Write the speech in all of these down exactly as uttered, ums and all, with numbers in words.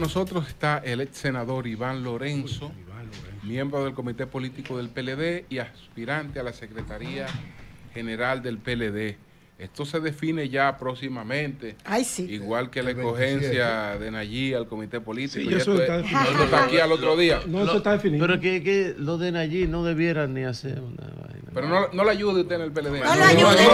nosotros está el ex senador Iván Lorenzo, miembro del Comité Político del P L D y aspirante a la Secretaría General del P L D. Esto se define ya próximamente. Ay, sí. Igual que la escogencia de Nayib al comité político. Sí, eso está definido. No está aquí al otro día. No, eso está definido. Pero que, que lo de Nayib no debieran ni hacer una vaina. Pero no, no le ayude usted en el P L D. No le ayude.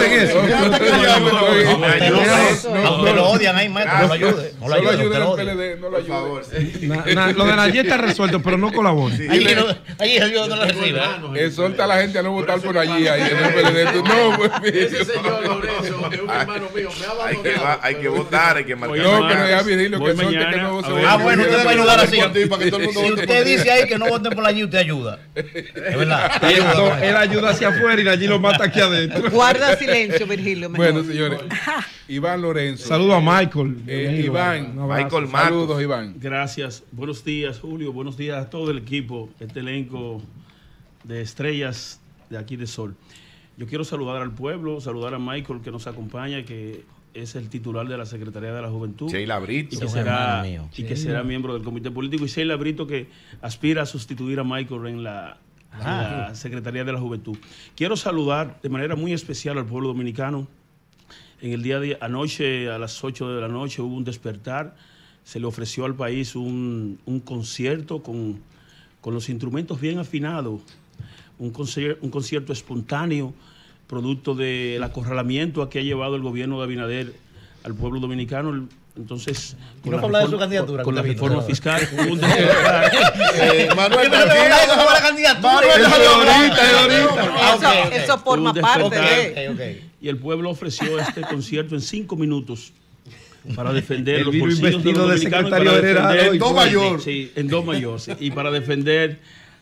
No lo odian ahí, maestro. No lo ayude. No lo ayude en el P L D. No lo ayude. Lo de Nayib está resuelto, pero no colabora. Allí ayuda no lo recibe. Exhorta a la gente a no votar por allí ahí en el P L D. No, pues ese señor Lorenzo, que es un hermano mío, me ha Hay que, abandonado. hay que votar, hay que marcar. No, pero ya me dilo que Voy exhorte que mañana no se a vaya. Ah, bueno, usted va a ayudar así. Para que todo el mundo Si vote usted por dice ahí que no voten por allí, usted ayuda. Es verdad. Te Él, ayuda. él ayuda hacia afuera y allí lo mata aquí adentro. Guarda silencio, Virgilio. mejor. Bueno, señores, Iván Lorenzo. Saludo a Michael. Eh, Amigo. Iván, Un abrazo. Michael Matos. Saludos, Iván. Gracias. Buenos días, Julio. Buenos días a todo el equipo, este elenco de estrellas de aquí de Sol. Yo quiero saludar al pueblo, saludar a Michael que nos acompaña, que es el titular de la Secretaría de la Juventud. Sheila Brito. Y que, Es será, hermano mío. y que será miembro del comité político. Y Sheila Brito, que aspira a sustituir a Michael en la, en la Secretaría de la Juventud. Quiero saludar de manera muy especial al pueblo dominicano. En el día de anoche, a las ocho de la noche, hubo un despertar. Se le ofreció al país un, un concierto con, con los instrumentos bien afinados. Un concierto, un concierto espontáneo, producto del acorralamiento a que ha llevado el gobierno de Abinader al pueblo dominicano. Entonces, ¿Y no fue hablar de su candidatura? con la que reforma vino? fiscal, hubo un despertar. Eh, Manuel, Pero tranquilo. no fue la candidatura. Manuel, déjalo hablar. Ah, Eso, ok, ok. eso forma Un parte despertar. de... Ok, ok. Y el pueblo ofreció este concierto en cinco minutos para defender Él los vino bolsillos de investido los de dominicanos y secretario para general defender- hoy. Dos mayor. Sí, en dos mayor, sí, y para defender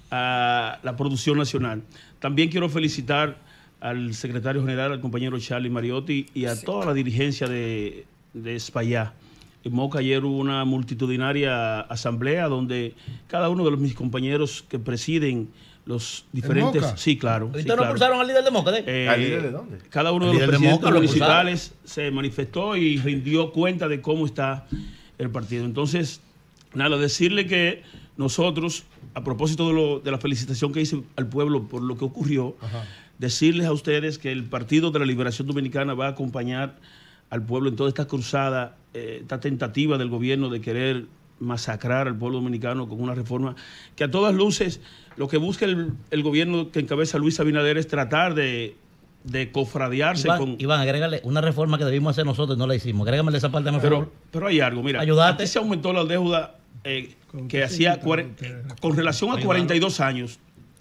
a la producción nacional. También quiero felicitar al secretario general, al compañero Charlie Mariotti y a toda la dirigencia de, de Espaillá. En Moca ayer hubo una multitudinaria asamblea donde cada uno de los, mis compañeros que presiden los diferentes... Moca? Sí, claro. ¿Ustedes sí, no claro. pulsaron al líder de Moca? de- Eh, ¿Al líder de dónde? Cada uno Al de los líder de presidentes Moca lo municipales se manifestó y rindió cuenta de cómo está el partido. Entonces, nada, decirle que nosotros, a propósito de, lo, de la felicitación que hice al pueblo por lo que ocurrió, Ajá. decirles a ustedes que el Partido de la Liberación Dominicana va a acompañar al pueblo en toda esta cruzada, eh, esta tentativa del gobierno de querer masacrar al pueblo dominicano con una reforma que a todas luces lo que busca el, el gobierno que encabeza Luis Abinader es tratar de, de cofradiarse Iván, con... Iván, agrégale una reforma que debimos hacer nosotros y no la hicimos. Agrégamele esa parte, por Pero, favor. pero hay algo, mira, Ayúdate. aquí se aumentó la deuda eh, que hacía cuare- con relación a cuarenta y dos años.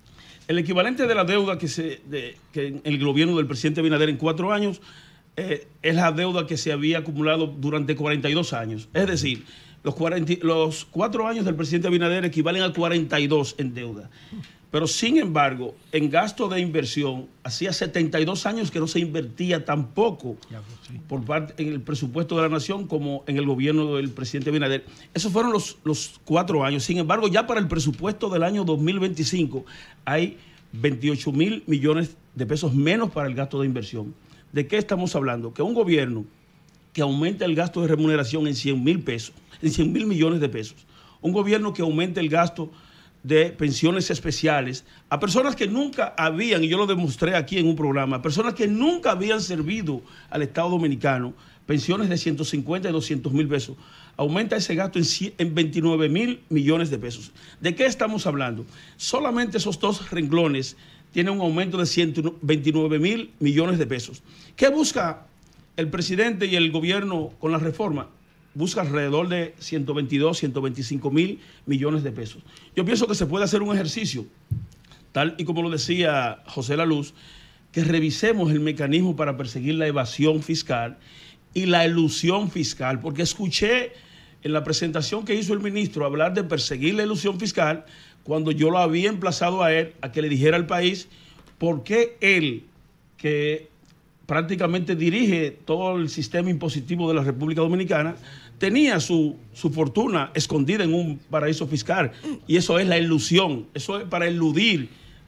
El equivalente de la deuda que, se, de, que en el gobierno del presidente Abinader en cuatro años eh, es la deuda que se había acumulado durante cuarenta y dos años. Es decir, los, cuarenta, los cuatro años del presidente Abinader equivalen a cuarenta y dos en deuda. Pero sin embargo, en gasto de inversión, hacía setenta y dos años que no se invertía tampoco por parte en el presupuesto de la nación como en el gobierno del presidente Abinader. Esos fueron los, los cuatro años. Sin embargo, ya para el presupuesto del año dos mil veinticinco hay veintiocho mil millones de pesos menos para el gasto de inversión. ¿De qué estamos hablando? Que un gobierno que aumenta el gasto de remuneración en cien mil pesos, en cien mil millones de pesos, un gobierno que aumente el gasto de pensiones especiales a personas que nunca habían, y yo lo demostré aquí en un programa, personas que nunca habían servido al Estado Dominicano, pensiones de ciento cincuenta y doscientos mil pesos, aumenta ese gasto en, en veintinueve mil millones de pesos. ¿De qué estamos hablando? Solamente esos dos renglones tienen un aumento de ciento veintinueve mil millones de pesos. ¿Qué busca el presidente y el gobierno con la reforma? Busca alrededor de ciento veintidós, ciento veinticinco mil millones de pesos. Yo pienso que se puede hacer un ejercicio, tal y como lo decía José La Luz, que revisemos el mecanismo para perseguir la evasión fiscal y la elusión fiscal, porque escuché en la presentación que hizo el ministro hablar de perseguir la elusión fiscal cuando yo lo había emplazado a él a que le dijera al país por qué él, que prácticamente dirige todo el sistema impositivo de la República Dominicana, tenía su, su fortuna escondida en un paraíso fiscal. Y eso es la ilusión, eso es para eludir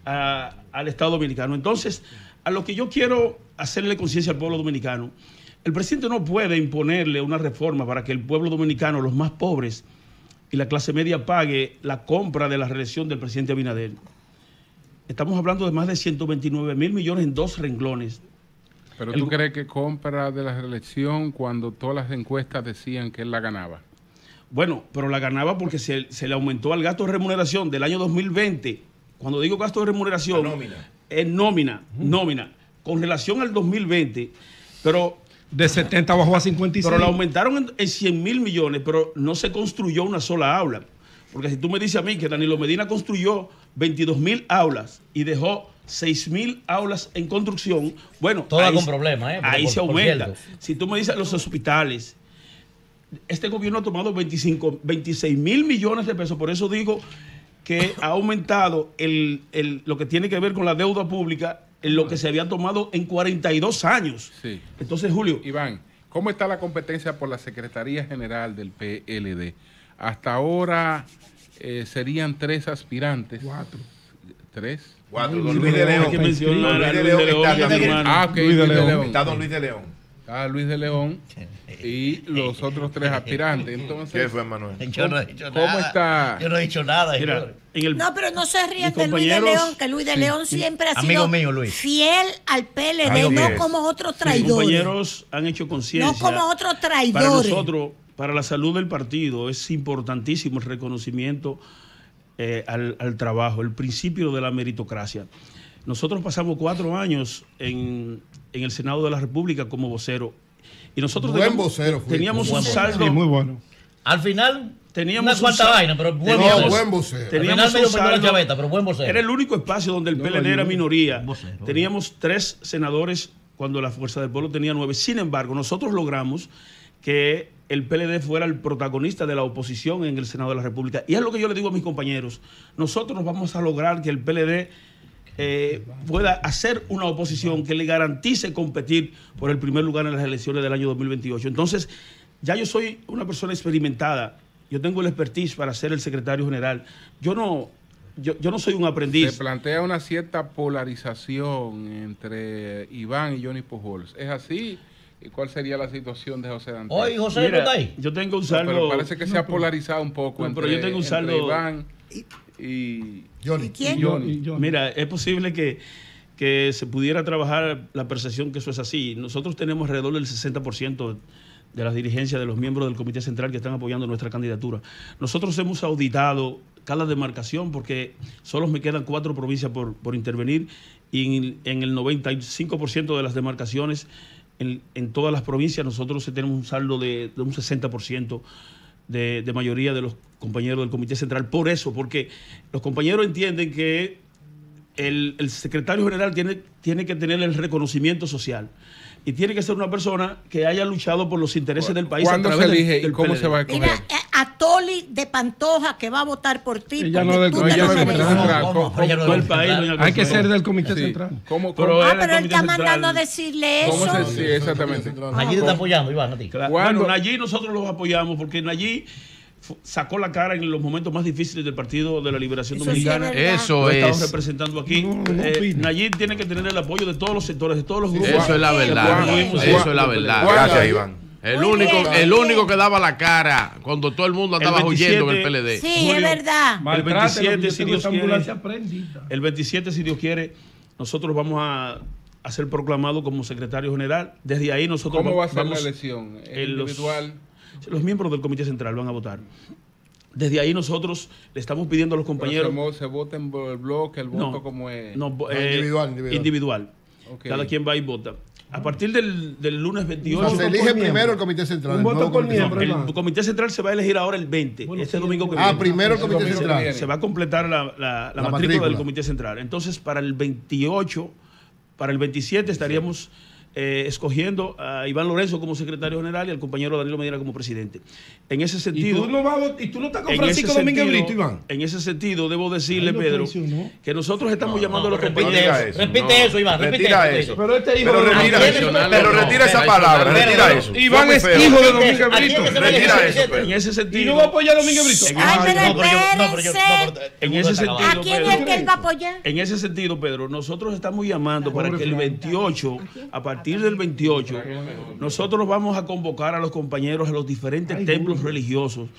a, al Estado Dominicano. Entonces, a lo que yo quiero hacerle conciencia al pueblo dominicano, el presidente no puede imponerle una reforma para que el pueblo dominicano, los más pobres, y la clase media pague la compra de la reelección del presidente Abinader. Estamos hablando de más de ciento veintinueve mil millones en dos renglones. ¿Pero tú crees que compra de la reelección cuando todas las encuestas decían que él la ganaba? Bueno, pero la ganaba porque se, se le aumentó al gasto de remuneración del año dos mil veinte. Cuando digo gasto de remuneración, nómina. es nómina, nómina, con relación al dos mil veinte, pero... De setenta bajó a cincuenta y seis. Pero la aumentaron en, en cien mil millones, pero no se construyó una sola aula. Porque si tú me dices a mí que Danilo Medina construyó veintidós mil aulas y dejó seis mil aulas en construcción, bueno, Todas ahí, con problemas, ¿eh? ahí Por- se por aumenta. cierto. Si tú me dices los hospitales, este gobierno ha tomado veinticinco, veintiséis mil millones de pesos, por eso digo que ha aumentado el, el, lo que tiene que ver con la deuda pública en lo que se había tomado en cuarenta y dos años. Sí. Entonces, Julio, Iván, ¿cómo está la competencia por la Secretaría General del P L D? Hasta ahora eh, serían tres aspirantes. Cuatro. ¿Tres? Cuatro. Luis Don Luis de de León. León. hay que mencionar a Luis de Luis de León León, está mi bien. hermano. Ah, ok, Luis de León. Está Don Luis de León. Está Luis de León y los otros tres aspirantes. Entonces, ¿Qué fue, Manuel? Yo no he dicho ¿Cómo nada. está? Yo no he dicho nada. Mira, señor. en el, No, pero no se ríen Mis de Luis de compañeros- León, que Luis de León siempre ha Amigo sido mío, Luis. fiel al P L D, Amigo no mío. como otros mis traidores. compañeros han hecho conciencia. No como otros Para traidores. nosotros, para la salud del partido, es importantísimo el reconocimiento eh, al, al trabajo, el principio de la meritocracia. Nosotros pasamos cuatro años en, en el Senado de la República como vocero. Y nosotros Buen teníamos, vocero fuiste. teníamos Buen un vocero. saldo. Sí, muy bueno. Al final, Teníamos una cuanta un sa- vaina, pero buen teníamos- No, vocero. buen vocero. Al Teníamos final medio un perdió la saldo- chaveta, pero buen vocero. Era el único espacio donde el No, P L D era ayuda. minoría. Vocero. Teníamos tres senadores cuando la Fuerza del Pueblo tenía nueve. Sin embargo, nosotros logramos que el P L D fuera el protagonista de la oposición en el Senado de la República. Y es lo que yo le digo a mis compañeros. Nosotros vamos a lograr que el P L D eh, pueda hacer una oposición que le garantice competir por el primer lugar en las elecciones del año dos mil veintiocho. Entonces, ya yo soy una persona experimentada. Yo tengo el expertise para ser el secretario general. Yo no, yo, yo no soy un se aprendiz. plantea una cierta polarización entre Iván y Johnny Pujols. ¿Es así? ¿Y cuál sería la situación de José Dante? Hoy José no Mira, está ahí. yo tengo un No, saldo. pero parece que se ha polarizado un poco No, entre, pero yo tengo un entre saldo- Iván y, Johnny. ¿Y quién? y Johnny. Y yo- Mira, es posible que, que se pudiera trabajar la percepción que eso es así. Nosotros tenemos alrededor del sesenta por ciento de las dirigencias de los miembros del Comité Central que están apoyando nuestra candidatura. Nosotros hemos auditado cada demarcación porque solo me quedan cuatro provincias por, por intervenir y en, en el noventa y cinco por ciento de las demarcaciones en, en todas las provincias nosotros tenemos un saldo de, de un sesenta por ciento de, de mayoría de los compañeros del Comité Central. Por eso, porque los compañeros entienden que el, el secretario general tiene, tiene que tener el reconocimiento social y tiene que ser una persona que haya luchado por los intereses del país. ¿Cuándo a se través del- elige y del cómo P L D. se va a escoger? Mira, eh, a Toli de Pantoja que va a votar por ti. Ella porque no del- tú no, te ella lo no del mereces. Comité Central. ¿Cómo? ¿Cómo? Ella no Todo el del país, Central. doña Hay que Consuelo. ser del Comité Sí. Central. ¿Cómo, Pero cómo- él- Ah, el pero él Comité está Central. mandando a decirle ¿Cómo eso. se- sí, exactamente. Allí te está apoyando, Iván, a ti. Claro. ¿Cuándo? Bueno, Nayib nosotros los apoyamos porque Nayib fu- sacó la cara en los momentos más difíciles del Partido de la Liberación Eso sí es Dominicana. verdad. Eso Lo estamos es, representando aquí. No, no Eh, opino. Nayib tiene que tener el apoyo de todos los sectores, de todos los grupos. eso es la verdad. Juan, Eso es la verdad. Gracias, Iván. El Muy único, bien, el muy único bien. que daba la cara cuando todo el mundo andaba El huyendo en el veintisiete P L D. Sí, Julio, es verdad. Maltrátelo, veintisiete, yo si tengo Dios esa quiere. ambulancia prendida. El veintisiete, si Dios quiere, nosotros vamos a, a ser proclamados como secretario general. Desde ahí nosotros ¿Cómo va a ser vamos, la elección? en los- ¿Individual? Los miembros del Comité Central van a votar. Desde ahí nosotros le estamos pidiendo a los compañeros... Pero se, mo- se vota en el bloque, el voto como es. no, No, eh, individual, individual. individual. Ok. Cada quien va y vota. A partir del, del lunes O veintiocho, sea, se por elige miembro. primero el Comité Central. Un el voto nuevo por Comité miembro, Central. el Comité Central se va a elegir ahora el veinte, Bueno, este sí, domingo que Ah, viene. primero el Comité domingo que Central. viene. Se va a completar la, la- la La matrícula, matrícula. del Comité Central. Entonces, para el veintiocho, para el veintisiete estaríamos eh, escogiendo a Iván Lorenzo como secretario general y al compañero Danilo Medina como presidente. En ese ¿Y sentido... tú no, vas a vot- y tú no estás con en Francisco ese Domínguez sentido- Brito, Iván? En ese sentido, debo decirle, Ay, lo Pedro, traicionó. que nosotros estamos No, llamando no, a los repite compañeros... eso. Repite no. eso, Iván. Repite Retira eso. eso. Pero este hijo Pero de retira, Domínguez Traicionar, pero no. retira esa Traicionar, palabra, no. retira eso. Iván Fue es muy feo. hijo de ¿A quién Domínguez es que Brito. se va a Retira elegir? eso, En ese ¿Y sentido... no va a apoyar a Domínguez Brito? Ay, pero No, pero yo- no, pero yo- no, pero- En el mundo ese está sentido, acabado. ¿A quién Pedro, es el que él va a apoyar? En ese sentido, Pedro, nosotros estamos llamando para que el veintiocho, a partir del veintiocho, nosotros vamos a convocar a los compañeros a los diferentes templos religiosos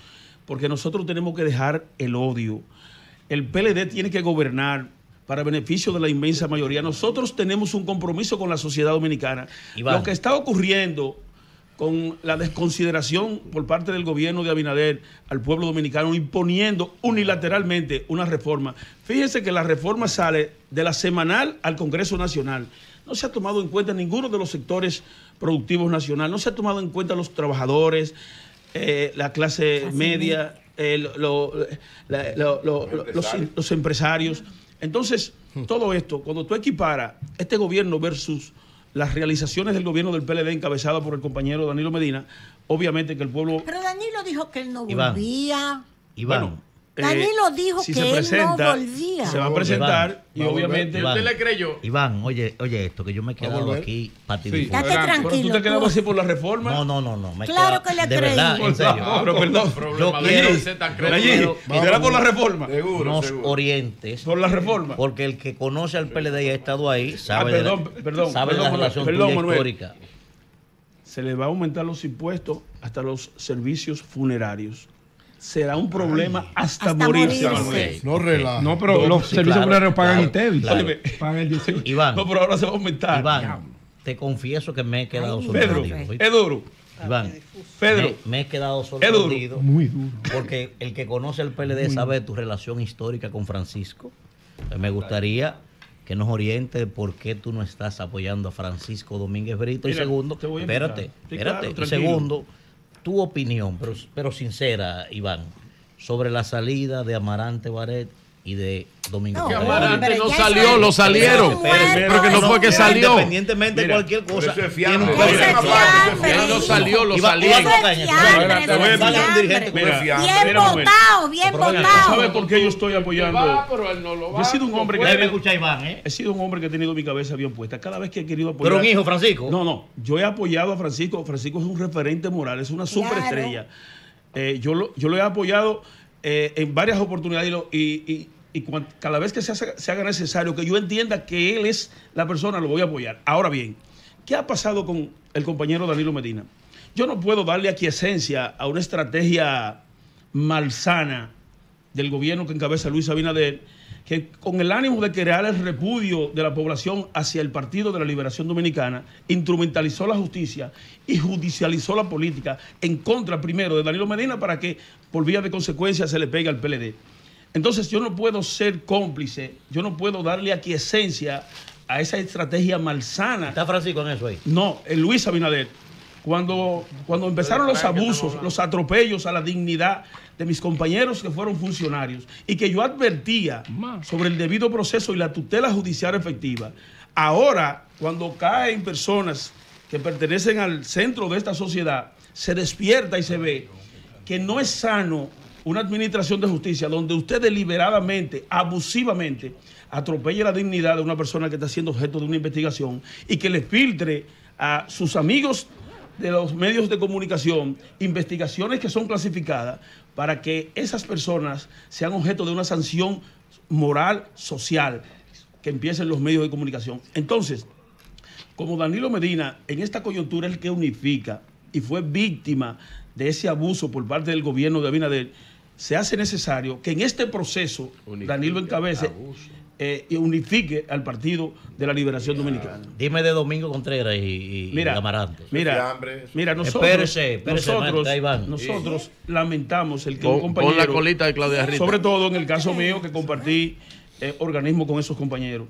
porque nosotros tenemos que dejar el odio. El P L D tiene que gobernar para beneficio de la inmensa mayoría. Nosotros tenemos un compromiso con la sociedad dominicana. Iván. Lo que está ocurriendo con la desconsideración por parte del gobierno de Abinader al pueblo dominicano, imponiendo unilateralmente una reforma. Fíjense que la reforma sale de la semanal al Congreso Nacional. No se ha tomado en cuenta ninguno de los sectores productivos nacionales, no se ha tomado en cuenta los trabajadores, eh, la clase Así media, eh, lo- lo- la- lo- lo- lo- los, los empresarios. Entonces, todo esto, cuando tú equiparas este gobierno versus las realizaciones del gobierno del P L D encabezado por el compañero Danilo Medina, obviamente que el pueblo... Pero Danilo dijo que él no Iván. volvía. Iván, Bueno, Danilo dijo si que se él no presenta, volvía. se va a presentar y Va a volver. obviamente... Iván. ¿Usted le creyó? Iván, oye, oye esto, que yo me he quedado volver? aquí Sí. patidifuso. Date Adelante. Pero tú tranquilo. te quedabas tú- así por la reforma. No, no, no, no. Me he Claro quedado- que le De verdad, creí. en serio. No, pero perdón. Problema Yo de quiero- ser tan yo Allí, creído. quiero- ¿será por la reforma? Seguro, nos seguro. orientes, Por la reforma. porque el que conoce al P L D y ha estado ahí Ah, sabe, perdón, de, la, perdón, sabe perdón, de la Manuel, relación perdón, tuya Manuel. histórica. Se le va a aumentar los impuestos hasta los servicios funerarios. Será un problema hasta, Hasta morirse, morirse. Manuel. No relaja. No, pero los sí, servicios claro, funerarios pagan claro, INTEVI. claro. Pagan el dieciocho. Iván, No, pero ahora se va a aumentar. Iván, te confieso que me he quedado Ay, Pedro, sorprendido. ¿oíste? es duro. Iván, Pedro, me, me he quedado duro. sorprendido. Muy duro. Porque el que conoce al P L D sabe de tu relación histórica con Francisco. Pues me gustaría que nos oriente de por qué tú no estás apoyando a Francisco Domínguez Brito. Mira, y segundo, te voy a espérate, invitar. Sí, espérate. claro, y tranquilo. segundo, tu opinión, pero, pero sincera, Iván, sobre la salida de Amarante Baret y de Domingo No, Que Pérez. Amarante pero no ya salió, eso- lo eso salieron. es muerto, Pero que no eso fue que es salió. Independientemente de Mira, cualquier cosa. eso es tiene un fiambre. Eso es proyecto. fiambre. Él no salió, lo Iván, salieron. Iván Eso es Caña, fiambre, Iván, eso es Iván, un fiambre. dirigente con Mira, fiambre. Bien Mira, Manuel. votado, bien Pero venga, votado. ¿Sabe por qué yo estoy apoyando? Va, pero él no lo va. Yo he sido un hombre que Déjeme tiene- escuchar a Iván, ¿eh? he sido un hombre que ha tenido mi cabeza bien puesta. Cada vez que he querido apoyar. Pero un hijo, Francisco. No, no. Yo he apoyado a Francisco. Francisco es un referente moral, es una Claro. superestrella. Eh, yo, lo, yo lo he apoyado eh, en varias oportunidades y, lo- y, y- y cuan- cada vez que se, hace- se haga necesario que yo entienda que él es la persona, lo voy a apoyar. Ahora bien, ¿qué ha pasado con el compañero Danilo Medina? Yo no puedo darle aquiescencia a una estrategia malsana del gobierno que encabeza Luis Abinader, que con el ánimo de crear el repudio de la población hacia el Partido de la Liberación Dominicana, instrumentalizó la justicia y judicializó la política en contra primero de Danilo Medina para que por vía de consecuencia se le pegue al P L D. Entonces yo no puedo ser cómplice, yo no puedo darle aquiescencia a esa estrategia malsana. ¿Está Francisco en eso ahí? No, el Luis Abinader. Cuando, cuando empezaron los abusos, los atropellos a la dignidad de mis compañeros que fueron funcionarios y que yo advertía sobre el debido proceso y la tutela judicial efectiva, ahora cuando caen personas que pertenecen al centro de esta sociedad, se despierta y se ve que no es sano una administración de justicia donde usted deliberadamente, abusivamente, atropelle la dignidad de una persona que está siendo objeto de una investigación y que le filtre a sus amigos de los medios de comunicación investigaciones que son clasificadas para que esas personas sean objeto de una sanción moral, social, que empiecen los medios de comunicación. Entonces, como Danilo Medina en esta coyuntura es el que unifica y fue víctima de ese abuso por parte del gobierno de Abinader, se hace necesario que en este proceso Unifique, Danilo encabece abuso. eh, y unifique al Partido de la Liberación Dominicana. Dime de Domingo Contreras y, y Mira, Amarante. mira, Fiambre. mira, nosotros, Espérese, espérese, nosotros, maestra Iván. nosotros lamentamos el que Pon, un pon compañero, la colita de Claudia Rita. sobre todo en el caso mío que compartí eh, organismo con esos compañeros.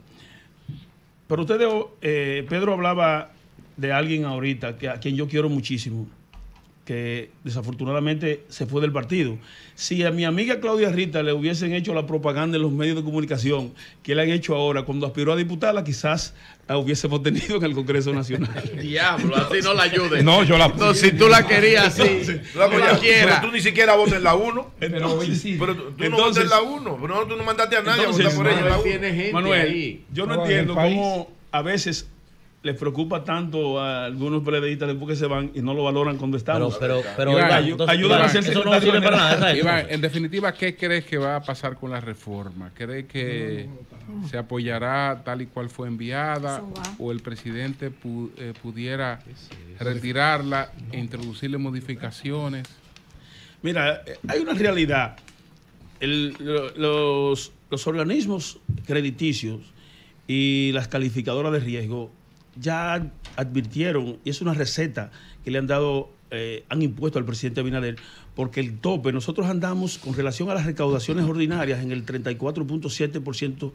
Pero ustedes, eh, Pedro hablaba de alguien ahorita que, a quien yo quiero muchísimo, que desafortunadamente se fue del partido. Si a mi amiga Claudia Rita le hubiesen hecho la propaganda en los medios de comunicación que le han hecho ahora, cuando aspiró a diputada, quizás la hubiésemos tenido en el Congreso Nacional. Diablo, así no la ayudes. No, yo la No, si tú la querías así, Tú la apoyas, cualquiera. pero tú ni siquiera votas en la uno. Pero sí. Pero tú, tú no Entonces- votas en la uno. Pero no, tú no mandaste a nadie Entonces, a votar por ella en la Manuel uno. tiene gente Manuel, ahí. yo no Todo en entiendo el país. cómo a veces les preocupa tanto a algunos PLDistas después que se van y no lo valoran cuando Pero, estamos. pero, pero, Iván, Iván, ayu- entonces, ayúdame Iván, a ser eso no secretario sirve para nada. general. ¿sabes? Iván, en definitiva, ¿qué crees que va a pasar con la reforma? ¿Cree que se apoyará tal y cual fue enviada Eso va. o el presidente pu- eh, pudiera retirarla e introducirle modificaciones? Mira, eh, hay una realidad. El- lo- los, los organismos crediticios y las calificadoras de riesgo ya advirtieron, y es una receta que le han dado, eh, han impuesto al presidente Abinader, porque el tope, nosotros andamos con relación a las recaudaciones ordinarias en el treinta y cuatro punto siete por ciento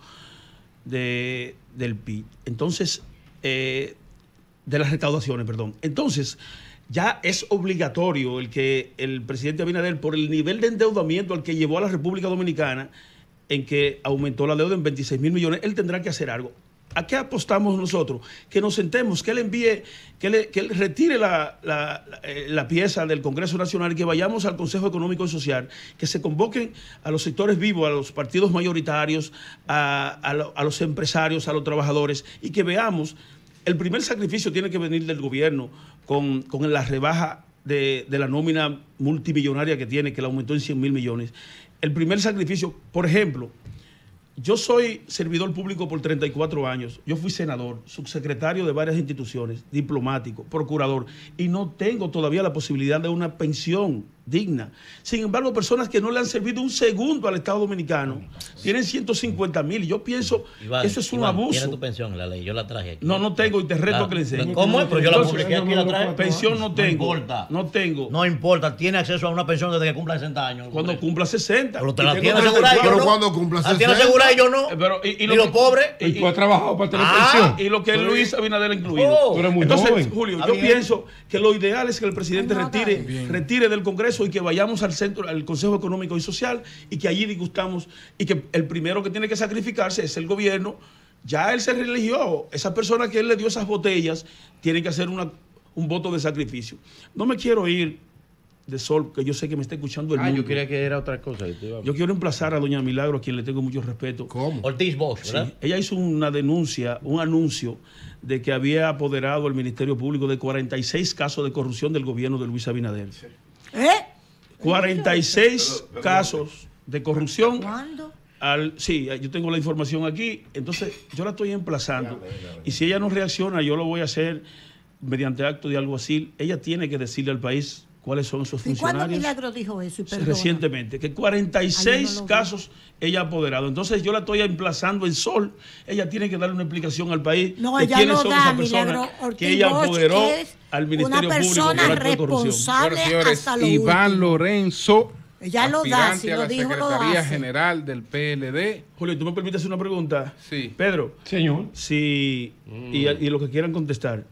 de, del P I B. Entonces, eh, de las recaudaciones, perdón. Entonces, ya es obligatorio el que el presidente Abinader, por el nivel de endeudamiento al que llevó a la República Dominicana, en que aumentó la deuda en veintiséis mil millones, él tendrá que hacer algo. ¿A qué apostamos nosotros? Que nos sentemos, que él envíe, que él, que él retire la, la, la, eh, la pieza del Congreso Nacional y que vayamos al Consejo Económico y Social, que se convoquen a los sectores vivos, a los partidos mayoritarios, a, a, lo, a los empresarios, a los trabajadores, y que veamos. El primer sacrificio tiene que venir del gobierno con, con la rebaja de, de la nómina multimillonaria que tiene, que la aumentó en cien mil millones. El primer sacrificio, por ejemplo, yo soy servidor público por treinta y cuatro años. Yo fui senador, subsecretario de varias instituciones, diplomático, procurador, y no tengo todavía la posibilidad de una pensión digna. Sin embargo, personas que no le han servido un segundo al Estado Dominicano tienen ciento cincuenta mil. Yo pienso Iván, que eso es un Iván, abuso. ¿Tiene tu pensión, la ley? Yo la traje aquí. No, no tengo y te reto Ah, a que le enseñe. ¿Cómo es? Pero yo la Entonces, publiqué aquí, la traje. pensión no tengo. No importa. No tengo. No importa, tiene acceso a una pensión desde que cumpla sesenta años. Cuando cumpla sesenta. Pero te Y la tengo tiene treinta y asegurada y yo Pero no. cuando cumpla La tiene sesenta. asegurada y yo no. Eh, pero, y, y Y lo los que- pobres. Y tú has trabajado para tener Ah, pensión. Y lo que es Luis Abinader incluido. Oh, Tú eres muy Entonces, joven. Julio, Está yo bien. pienso que lo ideal es que el presidente Ay, no, retire, dale. retire del Congreso y que vayamos al centro, al Consejo Económico y Social, y que allí discutamos, y que el primero que tiene que sacrificarse es el gobierno. Ya él se religió. Esa persona que él le dio esas botellas tiene que hacer una, un voto de sacrificio. No me quiero ir de Sol, que yo sé que me está escuchando el Ah, mundo. yo creía que era otra cosa. Yo te iba a- Yo quiero emplazar a doña Milagro, a quien le tengo mucho respeto. ¿Cómo? Ortiz Bosch, Sí, ¿verdad? ella hizo una denuncia, un anuncio de que había apoderado el Ministerio Público de cuarenta y seis casos de corrupción del gobierno de Luis Abinader. ¿Eh? cuarenta y seis casos de corrupción. ¿Cuándo? Al, sí, yo tengo la información aquí, entonces yo la estoy emplazando. Y si ella no reacciona, yo lo voy a hacer mediante acto de alguacil. Ella tiene que decirle al país cuáles son sus ¿Y cuándo funcionarios. Milagro dijo eso? Y perdona. Recientemente, que cuarenta y seis Ay, yo no lo vi. casos ella ha apoderado. Entonces yo la estoy emplazando en Sol. Ella tiene que darle una explicación al país No, de ella quiénes no son da, esas personas Milagro Ortiz que ella Bosch apoderó es al Ministerio una Público persona por acto de corrupción. responsable Bueno, señores, hasta lo Iván último. Lorenzo, Ella lo da, aspirante si a lo la dijo, lo Secretaría hace. General del P L D. Julio, ¿tú me permites hacer una pregunta? Sí. Pedro, Señor. si, y, y lo que quieran contestar,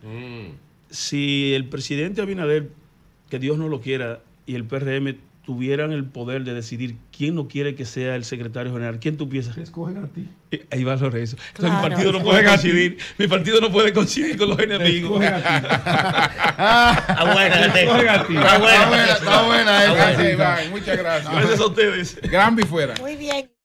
si el presidente Abinader, que Dios no lo quiera, y el P R M tuvieran el poder de decidir quién no quiere que sea el secretario general, ¿quién tú piensas? Te escogen a ti. Eh, Ahí va Lorenzo. Entonces, Claro. mi partido no puede coincidir. Mi partido no puede coincidir con los enemigos. Escogen a ti. Está buena, este. Escogen a ti. Está Está buena. buena, está buena Está esa. Gracias, Iván. Muchas gracias. Gracias a ustedes. Granby fuera. Muy bien.